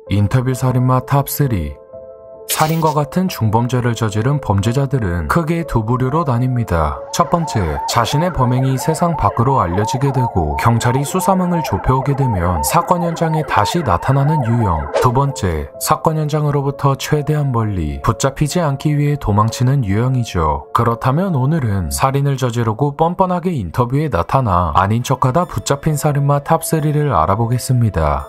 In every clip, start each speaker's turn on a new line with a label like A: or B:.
A: 인터뷰 살인마 탑3. 살인과 같은 중범죄를 저지른 범죄자들은 크게 두 부류로 나뉩니다. 첫 번째, 자신의 범행이 세상 밖으로 알려지게 되고 경찰이 수사망을 좁혀오게 되면 사건 현장에 다시 나타나는 유형. 두 번째, 사건 현장으로부터 최대한 멀리 붙잡히지 않기 위해 도망치는 유형이죠. 그렇다면 오늘은 살인을 저지르고 뻔뻔하게 인터뷰에 나타나 아닌 척하다 붙잡힌 살인마 탑3를 알아보겠습니다.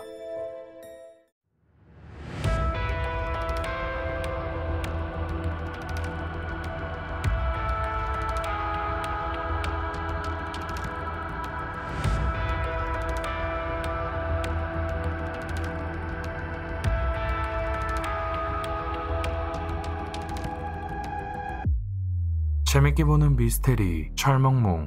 A: 재밌게 보는 미스테리 철멍몽.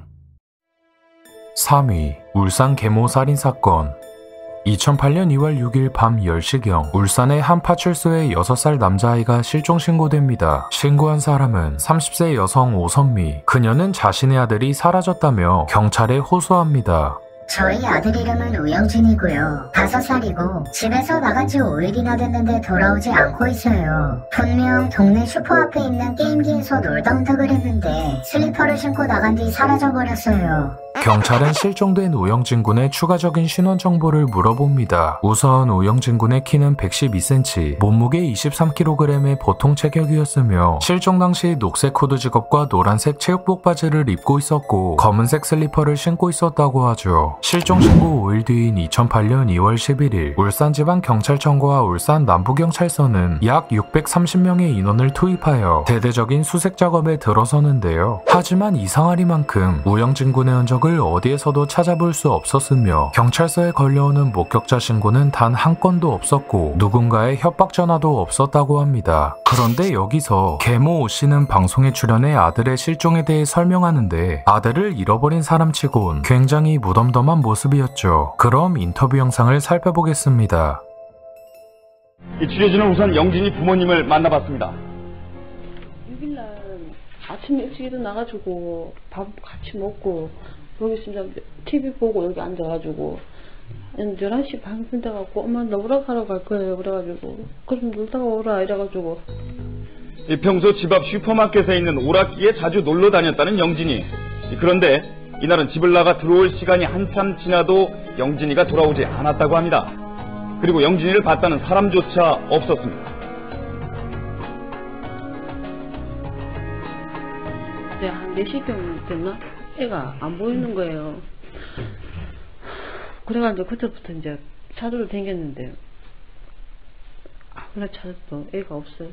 A: 3위, 울산 계모 살인사건. 2008년 2월 6일 밤 10시경 울산의 한 파출소에 6살 남자아이가 실종 신고됩니다. 신고한 사람은 30세 여성 오선미. 그녀는 자신의 아들이 사라졌다며 경찰에 호소합니다.
B: 저희 아들 이름은 우영진이고요. 5살이고 집에서 나간 지 5일이나 됐는데 돌아오지 않고 있어요. 분명 동네 슈퍼 앞에 있는 게임기에서 놀다 온다 그랬는데 슬리퍼를 신고 나간 뒤 사라져버렸어요.
A: 경찰은 실종된 우영진 군의 추가적인 신원 정보를 물어봅니다. 우선 우영진 군의 키는 112cm, 몸무게 23kg의 보통 체격이었으며 실종 당시 녹색 후드 직업과 노란색 체육복 바지를 입고 있었고 검은색 슬리퍼를 신고 있었다고 하죠. 실종 신고 5일 뒤인 2008년 2월 11일 울산지방경찰청과 울산 남부경찰서는 약 630명의 인원을 투입하여 대대적인 수색 작업에 들어서는데요. 하지만 이상하리만큼 우영진 군의 흔적을 어디에서도 찾아볼 수 없었으며 경찰서에 걸려오는 목격자 신고는 단 한 건도 없었고 누군가의 협박 전화도 없었다고 합니다. 그런데 여기서 계모 오씨는 방송에 출연해 아들의 실종에 대해 설명하는데 아들을 잃어버린 사람치곤 굉장히 무덤덤한 모습이었죠. 그럼 인터뷰 영상을 살펴보겠습니다.
C: 이 취재진은 우선 영진이 부모님을 만나봤습니다.
D: 6일날 아침에 일찍 일어나가지고 밥 같이 먹고 여기 진짜 TV 보고 여기 앉아가지고 11시 반쯤 돼갖고 엄마 나 오락하러 갈 거예요 그래가지고 그럼 놀다가 오라 이래가지고
C: 평소 집 앞 슈퍼마켓에 있는 오락기에 자주 놀러 다녔다는 영진이. 그런데 이날은 집을 나가 들어올 시간이 한참 지나도 영진이가 돌아오지 않았다고 합니다. 그리고 영진이를 봤다는 사람조차 없었습니다.
D: 네, 한 4시경 됐나? 애가 안 보이는 거예요. 그래가지고 그때부터 이제 차도를 댕겼는데 아무나 찾아도 애가 없어요.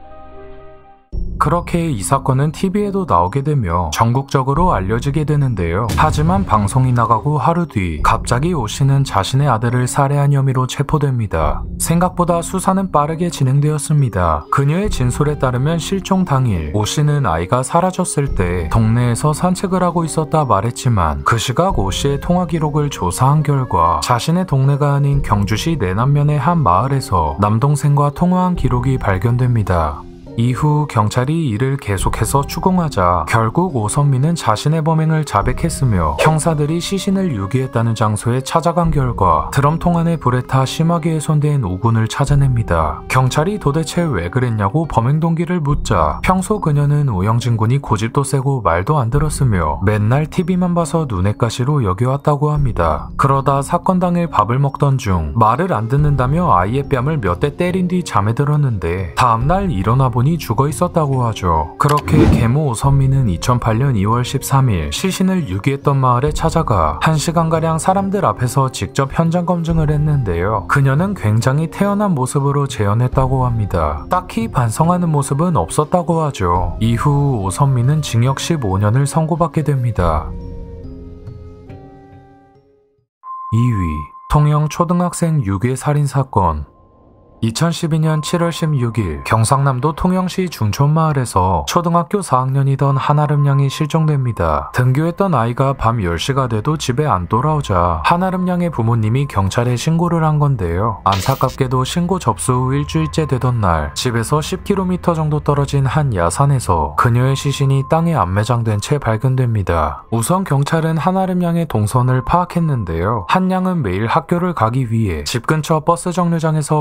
A: 그렇게 이 사건은 TV에도 나오게 되며 전국적으로 알려지게 되는데요. 하지만 방송이 나가고 하루 뒤 갑자기 오씨는 자신의 아들을 살해한 혐의로 체포됩니다. 생각보다 수사는 빠르게 진행되었습니다. 그녀의 진술에 따르면 실종 당일 오씨는 아이가 사라졌을 때 동네에서 산책을 하고 있었다 말했지만 그 시각 오씨의 통화 기록을 조사한 결과 자신의 동네가 아닌 경주시 내남면의 한 마을에서 남동생과 통화한 기록이 발견됩니다. 이후 경찰이 이를 계속해서 추궁하자 결국 오선미는 자신의 범행을 자백했으며 형사들이 시신을 유기했다는 장소에 찾아간 결과 드럼통 안에 불에 타 심하게 훼손된 오군을 찾아냅니다. 경찰이 도대체 왜 그랬냐고 범행 동기를 묻자 평소 그녀는 우영진 군이 고집도 세고 말도 안 들었으며 맨날 TV만 봐서 눈엣 가시로 여겨왔다고 합니다. 그러다 사건 당일 밥을 먹던 중 말을 안 듣는다며 아이의 뺨을 몇 대 때린 뒤 잠에 들었는데 다음날 일어나 보니 죽어 있었다고 하죠. 그렇게 계모 오선미는 2008년 2월 13일 시신을 유기했던 마을에 찾아가 1시간가량 사람들 앞에서 직접 현장 검증을 했는데요. 그녀는 굉장히 태연한 모습으로 재현했다고 합니다. 딱히 반성하는 모습은 없었다고 하죠. 이후 오선미는 징역 15년을 선고받게 됩니다. 2위, 통영 초등학생 유괴 살인사건. 2012년 7월 16일 경상남도 통영시 중촌마을에서 초등학교 4학년이던 한아름 양이 실종됩니다. 등교했던 아이가 밤 10시가 돼도 집에 안 돌아오자 한아름 양의 부모님이 경찰에 신고를 한 건데요. 안타깝게도 신고 접수 후 일주일째 되던 날 집에서 10km 정도 떨어진 한 야산에서 그녀의 시신이 땅에 안매장된 채 발견됩니다. 우선 경찰은 한아름 양의 동선을 파악했는데요. 한 양은 매일 학교를 가기 위해 집 근처 버스 정류장에서 마을버스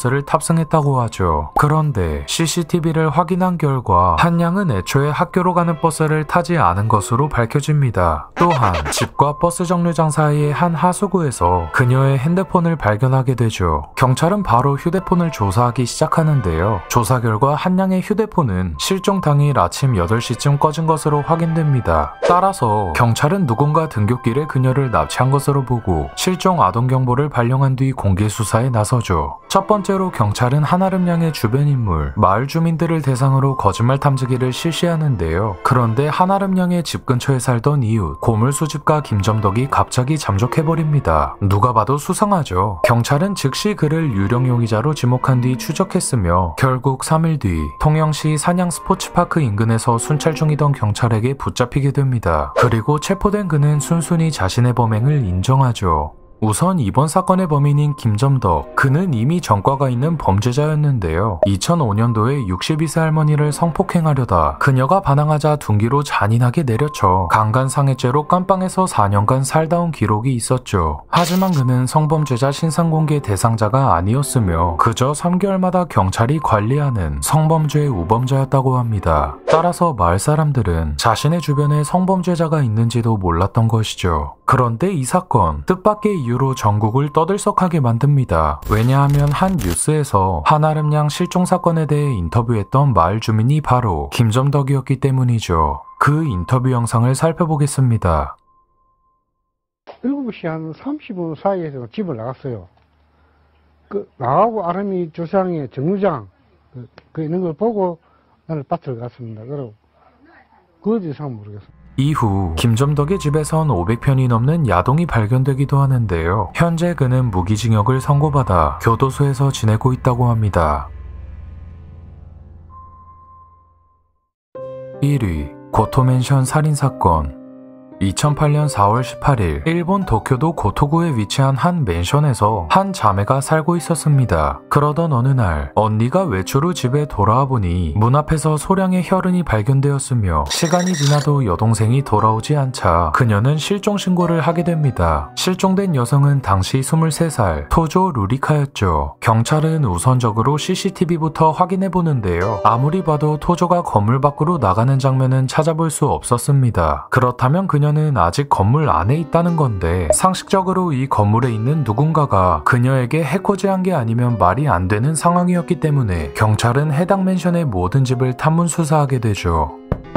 A: 버스를 탑승했다고 하죠. 그런데 CCTV를 확인한 결과 한 양은 애초에 학교로 가는 버스를 타지 않은 것으로 밝혀집니다. 또한 집과 버스 정류장 사이의 한 하수구에서 그녀의 핸드폰을 발견하게 되죠. 경찰은 바로 휴대폰을 조사하기 시작하는데요. 조사 결과 한 양의 휴대폰은 실종 당일 아침 8시쯤 꺼진 것으로 확인됩니다. 따라서 경찰은 누군가 등굣길에 그녀를 납치한 것으로 보고 실종 아동 경보를 발령한 뒤 공개 수사에 나서죠. 첫 번째로 경찰은 한아름 양의 주변 인물, 마을 주민들을 대상으로 거짓말 탐지기를 실시하는데요. 그런데 한아름 양의 집 근처에 살던 이웃, 고물 수집가 김점덕이 갑자기 잠적해버립니다. 누가 봐도 수상하죠. 경찰은 즉시 그를 유령 용의자로 지목한 뒤 추적했으며 결국 3일 뒤 통영시 산양 스포츠파크 인근에서 순찰 중이던 경찰에게 붙잡히게 됩니다. 그리고 체포된 그는 순순히 자신의 범행을 인정하죠. 우선 이번 사건의 범인인 김점덕, 그는 이미 전과가 있는 범죄자였는데요. 2005년도에 62세 할머니를 성폭행하려다 그녀가 반항하자 둔기로 잔인하게 내려쳐 강간상해죄로 깜빵에서 4년간 살다 온 기록이 있었죠. 하지만 그는 성범죄자 신상공개 대상자가 아니었으며 그저 3개월마다 경찰이 관리하는 성범죄 우범자였다고 합니다. 따라서 마을 사람들은 자신의 주변에 성범죄자가 있는지도 몰랐던 것이죠. 그런데 이 사건, 뜻밖의 이유로 전국을 떠들썩하게 만듭니다. 왜냐하면 한 뉴스에서 한아름 양 실종 사건에 대해 인터뷰했던 마을 주민이 바로 김점덕이었기 때문이죠. 그 인터뷰 영상을 살펴보겠습니다.
E: 7시 한 30분 사이에서 집을 나갔어요. 나하고 아름이 조상의 정류장 그 있는 걸 보고 나는 밭을 갔습니다. 그리고 그 이상 모르겠어요.
A: 이후 김점덕의 집에선 500편이 넘는 야동이 발견되기도 하는데요. 현재 그는 무기징역을 선고받아 교도소에서 지내고 있다고 합니다. 1위 고토맨션 살인사건. 2008년 4월 18일 일본 도쿄도 고토구에 위치한 한 맨션에서 한 자매가 살고 있었습니다. 그러던 어느 날 언니가 외출 후 집에 돌아와 보니 문 앞에서 소량의 혈흔이 발견되었으며 시간이 지나도 여동생이 돌아오지 않자 그녀는 실종 신고를 하게 됩니다. 실종된 여성은 당시 23살 토조 루리카였죠. 경찰은 우선적으로 CCTV부터 확인해 보는데요. 아무리 봐도 토조가 건물 밖으로 나가는 장면은 찾아볼 수 없었습니다. 그렇다면 그녀는 아직 건물 안에 있다는 건데 상식적으로 이 건물에 있는 누군가가 그녀에게 해코지한 게 아니면 말이 안 되는 상황이었기 때문에 경찰은 해당 맨션의 모든 집을 탐문 수사하게 되죠.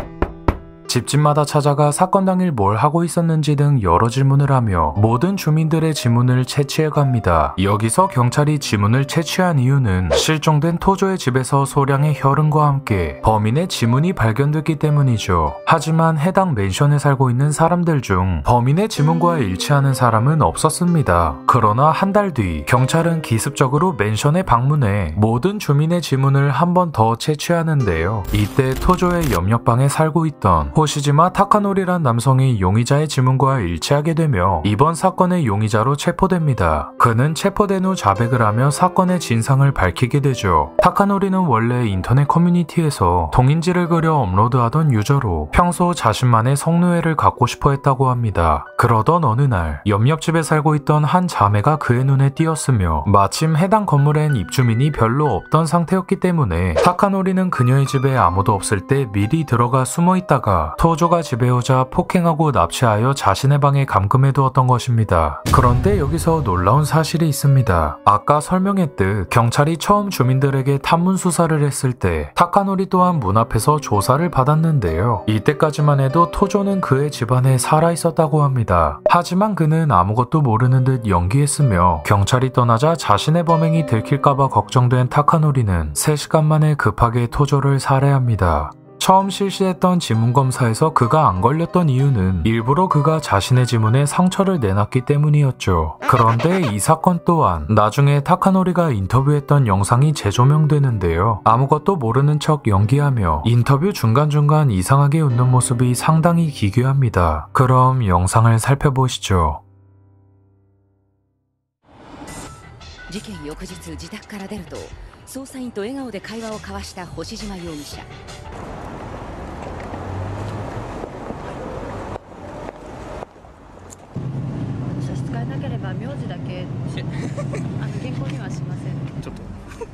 A: 집집마다 찾아가 사건 당일 뭘 하고 있었는지 등 여러 질문을 하며 모든 주민들의 지문을 채취해갑니다. 여기서 경찰이 지문을 채취한 이유는 실종된 토조의 집에서 소량의 혈흔과 함께 범인의 지문이 발견됐기 때문이죠. 하지만 해당 맨션에 살고 있는 사람들 중 범인의 지문과 일치하는 사람은 없었습니다. 그러나 한 달 뒤 경찰은 기습적으로 맨션에 방문해 모든 주민의 지문을 한 번 더 채취하는데요. 이때 토조의 옆옆방에 살고 있던 호시지마 타카노리란 남성이 용의자의 지문과 일치하게 되며 이번 사건의 용의자로 체포됩니다. 그는 체포된 후 자백을 하며 사건의 진상을 밝히게 되죠. 타카노리는 원래 인터넷 커뮤니티에서 동인지를 그려 업로드하던 유저로 평소 자신만의 성노예를 갖고 싶어 했다고 합니다. 그러던 어느 날 옆집에 살고 있던 한 자매가 그의 눈에 띄었으며 마침 해당 건물엔 입주민이 별로 없던 상태였기 때문에 타카노리는 그녀의 집에 아무도 없을 때 미리 들어가 숨어 있다가 토조가 집에 오자 폭행하고 납치하여 자신의 방에 감금해 두었던 것입니다. 그런데 여기서 놀라운 사실이 있습니다. 아까 설명했듯 경찰이 처음 주민들에게 탐문 수사를 했을 때 타카노리 또한 문 앞에서 조사를 받았는데요. 이때까지만 해도 토조는 그의 집안에 살아있었다고 합니다. 하지만 그는 아무것도 모르는 듯 연기했으며 경찰이 떠나자 자신의 범행이 들킬까봐 걱정된 타카노리는 3시간 만에 급하게 토조를 살해합니다. 처음 실시했던 지문검사에서 그가 안 걸렸던 이유는 일부러 그가 자신의 지문에 상처를 내놨기 때문이었죠. 그런데 이 사건 또한 나중에 타카노리가 인터뷰했던 영상이 재조명되는데요. 아무것도 모르는 척 연기하며 인터뷰 중간중간 이상하게 웃는 모습이 상당히 기괴합니다. 그럼 영상을 살펴보시죠.
F: 事件翌日自宅から出ると捜査員と笑顔で会話を交わした星島容疑者。
G: 差し支えなければ名字だけ原稿にはしません。ちょっと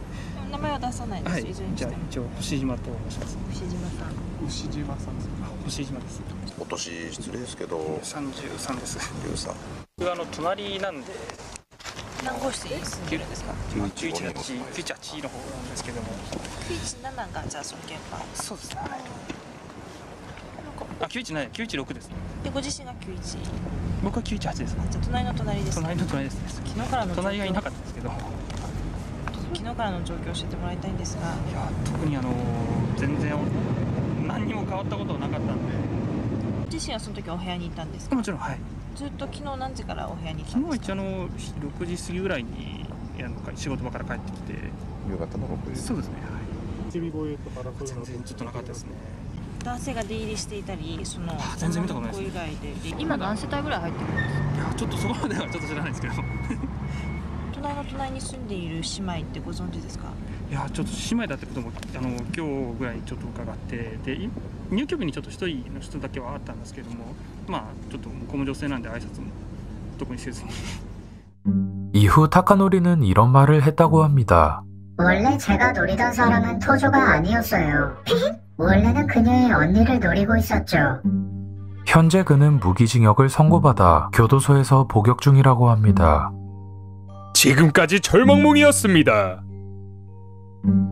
G: 出さないです。いずれにしても。
H: じゃあ一応星島と申します。
G: 牛島さん。
H: 星島さんです。星島です。
I: お年失礼ですけど。
H: 33です。
I: 13。
H: 僕隣なんで。
G: 何号室に住んでるんですか。
H: 918の方なんですけども。
G: 917がじゃあその現場。
H: そうですね。あ、916です。
G: でご自身が91。
H: 僕は918です。
G: じゃあ隣の隣です。
H: 隣の隣です。
G: 昨日からの
H: 隣がいなかったんですけど。
G: 昨日からの状況を教えてもらいたいんですが。
H: いや特に全然何にも変わったことはなかったんで。
G: 自身はその時お部屋にいたんですか。
H: もちろんはい。
G: ずっと昨日何時からお部屋にいたんですか。
H: 昨日は一応6時過ぎぐらいに仕事場から帰ってきて。
I: 夕方の6時。
H: そうですね。はい。
E: 耳声とか
H: 全然ちょっとなかったですね。
G: 男性が出入りしていたり、
H: 全然見たことないです。
G: 以外で今何世帯ぐらい入ってるんですか。
H: いやちょっとそこまではちょっと知らないですけど。
G: 隣の隣に住んでいる姉妹ってご存知ですか。
H: いやちょっと姉妹だってことも今日ぐらいちょっと伺って、で入居日にちょっと一人の人だけはあったんですけども、まあちょっと向こうも女性なんで挨拶も特にせずに。
A: 이후 타카노리는 이런 말을 했다고 합니다.
B: 원래 제가 노리던 사람은 토조가 아니었어요. 원래는 그녀의 언니를 노리고 있었죠.
A: 현재 그는 무기징역을 선고받아 교도소에서 복역 중이라고 합니다.
J: 지금까지 절망몽이었습니다.